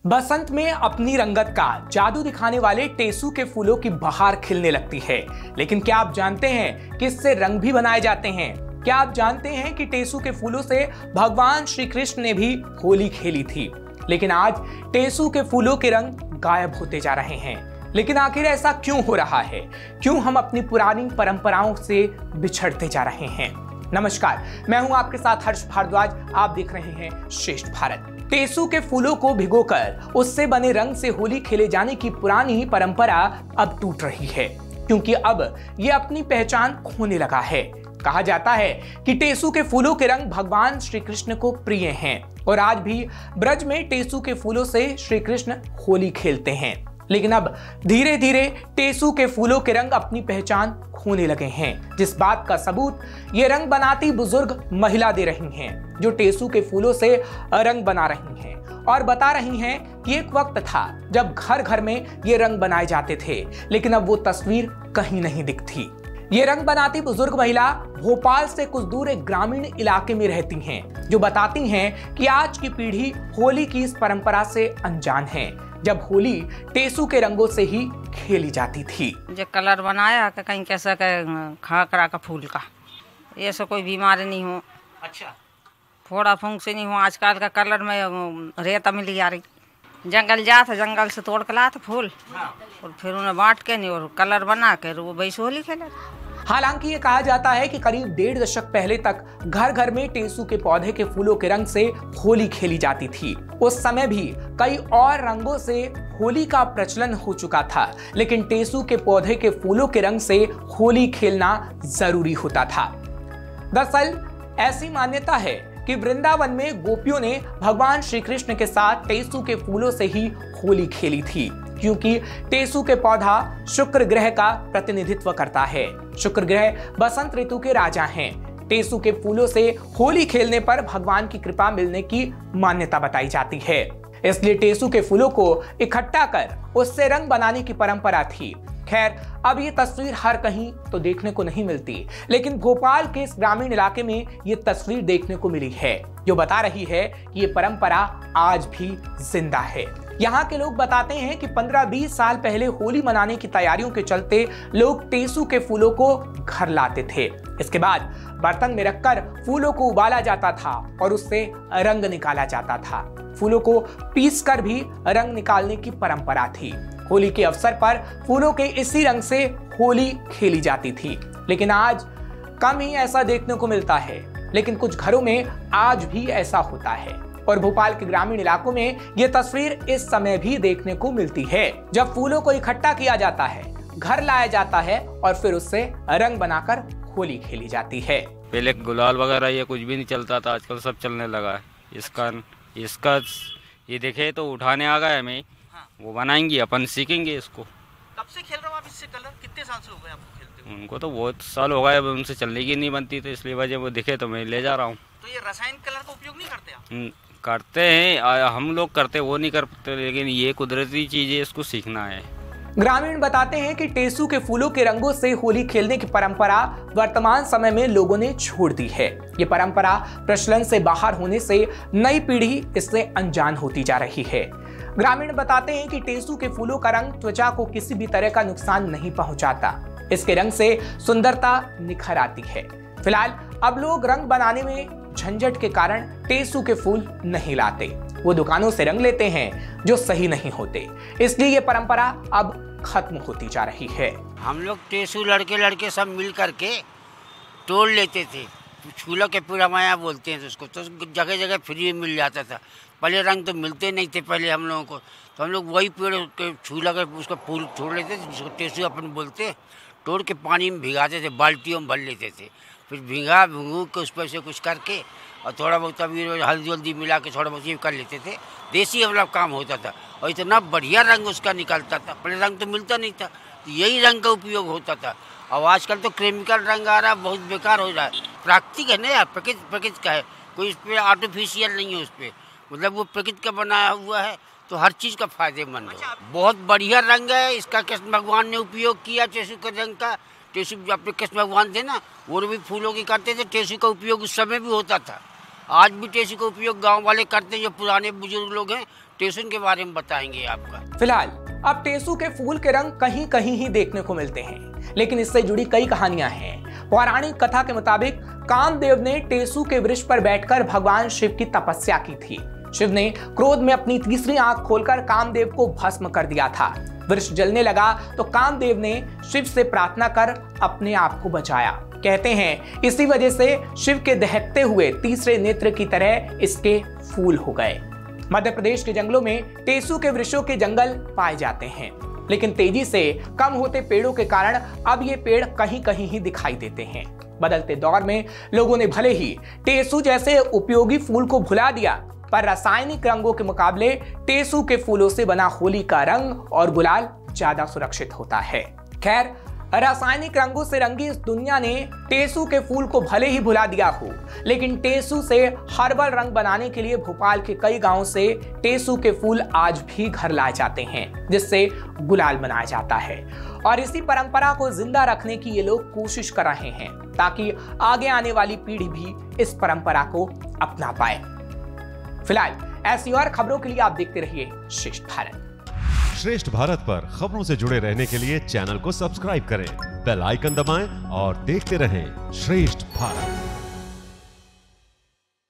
बसंत में अपनी रंगत का जादू दिखाने वाले टेसू के फूलों की बहार खिलने लगती है। लेकिन क्या आप जानते हैं कि इससे रंग भी बनाए जाते हैं? क्या आप जानते हैं कि टेसू के फूलों से भगवान श्री कृष्ण ने भी होली खेली थी? लेकिन आज टेसू के फूलों के रंग गायब होते जा रहे हैं। लेकिन आखिर ऐसा क्यों हो रहा है? क्यों हम अपनी पुरानी परंपराओं से बिछड़ते जा रहे हैं? नमस्कार, मैं हूं आपके साथ हर्ष भारद्वाज। आप देख रहे हैं श्रेष्ठ भारत। टेसू के फूलों को भिगोकर उससे बने रंग से होली खेले जाने की पुरानी परंपरा अब टूट रही है, क्योंकि अब ये अपनी पहचान खोने लगा है। कहा जाता है कि टेसू के फूलों के रंग भगवान श्री कृष्ण को प्रिय हैं और आज भी ब्रज में टेसू के फूलों से श्री कृष्ण होली खेलते हैं। लेकिन अब धीरे धीरे टेसू के फूलों के रंग अपनी पहचान खोने लगे हैं, जिस बात का सबूत ये रंग बनाती बुजुर्ग महिला दे रही हैं, जो टेसू के फूलों से रंग बना रही हैं और बता रही हैं कि एक वक्त था जब घर घर में ये रंग बनाए जाते थे, लेकिन अब वो तस्वीर कहीं नहीं दिखती। ये रंग बनाती बुजुर्ग महिला भोपाल से कुछ दूर एक ग्रामीण इलाके में रहती हैं, जो बताती हैं कि आज की पीढ़ी होली की इस परंपरा से अनजान है, जब होली टेसू के रंगों से ही खेली जाती थी। जो कलर बनाया कि कहीं कैसा खाकरा का फूल का, ये सब कोई बीमारी नहीं हो। अच्छा, फोड़ा फूंक से नहीं हो। आजकल का कलर में रेता मिली जा रही। जंगल जाता, जंगल से तोड़ के लाता फूल और फिर उन्हें बांट के नहीं और कलर बना कर वो वैसे होली खेले। हालांकि ये कहा जाता है कि करीब 1.5 दशक पहले तक घर घर में टेसू के पौधे के फूलों के रंग से होली खेली जाती थी। उस समय भी कई और रंगों से होली का प्रचलन हो चुका था, लेकिन टेसू के पौधे के फूलों के रंग से होली खेलना जरूरी होता था। दरअसल ऐसी मान्यता है कि वृंदावन में गोपियों ने भगवान श्री कृष्ण के साथ टेसू के फूलों से ही होली खेली थी, क्योंकि टेसू के पौधा शुक्र ग्रह का प्रतिनिधित्व करता है। शुक्र ग्रह बसंत ऋतु के राजा हैं। टेसू के फूलों से होली खेलने पर भगवान की कृपा मिलने की मान्यता बताई जाती है, इसलिए टेसू के फूलों को इकट्ठा कर उससे रंग बनाने की परंपरा थी। खैर, अब ये तस्वीर हर कहीं तो देखने को नहीं मिलती, लेकिन भोपाल के इस ग्रामीण इलाके में ये तस्वीर देखने को मिली है, जो बता रही है कि ये परंपरा आज भी जिंदा है। यहाँ के लोग बताते हैं कि 15-20 साल पहले होली मनाने की तैयारियों के चलते लोग टेसू के फूलों को घर लाते थे। इसके बाद बर्तन में रखकर फूलों को उबाला जाता था और उससे रंग निकाला जाता था। फूलों को पीसकर भी रंग निकालने की परंपरा थी। होली के अवसर पर फूलों के इसी रंग से होली खेली जाती थी, लेकिन आज कम ही ऐसा देखने को मिलता है। लेकिन कुछ घरों में आज भी ऐसा होता है और भोपाल के ग्रामीण इलाकों में यह तस्वीर इस समय भी देखने को मिलती है, जब फूलों को इकट्ठा किया जाता है, घर लाया जाता है और फिर उससे रंग बनाकर होली खेली जाती है। पहले गुलाल वगैरह ये कुछ भी नहीं चलता था, आजकल सब चलने लगा है। इसका ये देखे तो उठाने आ गए हमें। हाँ। वो बनाएंगे, अपन सीखेंगे इसको। कब से खेल रहे हो आप इससे? कलर कितने साल से हो गए आपको खेलते हुए? उनको तो बहुत साल हो गए, उनसे चलने की नहीं बनती, तो इसलिए वजह वो दिखे तो मैं ले जा रहा हूँ। तो ये रासायनिक कलर का उपयोग नहीं करते आप? करते हैं, हम लोग करते, वो नहीं करते, लेकिन ये कुदरती चीज़ है, इसको सीखना है। ग्रामीण बताते हैं कि टेसू के फूलों के रंगों से होली खेलने की परंपरा वर्तमान समय में लोगों ने छोड़ दी है। ये परंपरा प्रचलन से बाहर होने से नई पीढ़ी इससे अनजान होती जा रही है। ग्रामीण बताते हैं कि टेसू के फूलों का रंग त्वचा को किसी भी तरह का नुकसान नहीं पहुंचाता। इसके रंग से सुंदरता निखर आती है। फिलहाल अब लोग रंग बनाने में झंझट के कारण टेसू के फूल नहीं लाते। वो दुकानों से रंग लेते हैं जो सही नहीं होते, इसलिए ये परंपरा अब खत्म होती जा रही है। हम लोग टेसू लड़के सब मिल करके तोड़ लेते थे। छूला के पूरा माया बोलते हैं तो उसको, तो जगह जगह फ्री में मिल जाता था। पहले रंग तो मिलते नहीं थे पहले हम लोगों को, तो हम लोग वही पेड़ के छूला के उसका फूल छोड़ लेते थे, जिसको टेसू अपन बोलते, तोड़ के पानी में भिगाते थे, बाल्टियों में भर लेते थे। फिर भिंगू के उस पर से कुछ करके और थोड़ा बहुत अभी हल्दी वल्दी मिला के थोड़ा बहुत ये कर लेते थे। देसी वाला काम होता था और इतना बढ़िया रंग उसका निकलता था। पहले रंग तो मिलता नहीं था, तो यही रंग का उपयोग होता था। और आजकल तो केमिकल रंग आ रहा है, बहुत बेकार हो रहा है। प्राकृतिक है ना यार, प्रकृति का है, कोई इस पर आर्टिफिशियल नहीं है। उस पर मतलब वो प्रकृति का बनाया हुआ है, तो हर चीज़ का फायदेमंद है। बहुत बढ़िया रंग है इसका। कृष्ण भगवान ने उपयोग किया टेसू के रंग का। टेसू अपने कृष्ण भगवान थे ना, वो भी फूलों की करते थे। टेसू का उपयोग उस समय भी होता था, आज भी टेसू का उपयोग गांव वाले करते हैं। जो पुराने बुजुर्ग लोग हैं टेसू के बारे में बताएंगे आपका। फिलहाल अब टेसू के फूल के रंग कहीं कहीं ही देखने को मिलते हैं, लेकिन इससे जुड़ी कई कहानियां हैं। पौराणिक कथा के मुताबिक कामदेव ने टेसू के वृक्ष पर बैठकर भगवान शिव की तपस्या की थी। शिव ने क्रोध में अपनी तीसरी आंख खोलकर कामदेव को भस्म कर दिया था। वृक्ष जलने लगा तो कामदेव ने शिव से प्रार्थना कर अपने आप को बचाया। कहते हैं इसी वजह से शिव के दहकते हुए तीसरे नेत्र की तरह इसके फूल हो गए। मध्य प्रदेश के जंगलों में टेसू के वृक्षों के जंगल पाए जाते हैं, लेकिन तेजी से कम होते पेड़ों के कारण अब ये पेड़ कहीं कहीं ही दिखाई देते हैं। बदलते दौर में लोगों ने भले ही टेसू जैसे उपयोगी फूल को भुला दिया, पर रासायनिक रंगों के मुकाबले टेसू के फूलों से बना होली का रंग और गुलाल ज्यादा सुरक्षित होता है। खैर, रासायनिक रंगों से रंगी इस दुनिया ने टेसू के फूल को भले ही भुला दिया हो, लेकिन टेसू से हर्बल रंग बनाने के लिए भोपाल के कई गांवों से टेसू के फूल आज भी घर लाए जाते हैं, जिससे गुलाल बनाया जाता है। और इसी परंपरा को जिंदा रखने की ये लोग कोशिश कर रहे हैं, ताकि आगे आने वाली पीढ़ी भी इस परंपरा को अपना पाए। फिलहाल ऐसी और खबरों के लिए आप देखते रहिए श्रेष्ठ भारत। श्रेष्ठ भारत पर खबरों से जुड़े रहने के लिए चैनल को सब्सक्राइब करें, बेल आइकन दबाएं और देखते रहें श्रेष्ठ भारत।